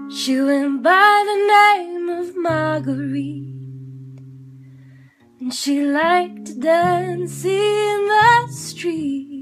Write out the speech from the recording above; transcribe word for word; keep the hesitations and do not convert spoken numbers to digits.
She went by the name of Marguerite, and she liked to dance in the street.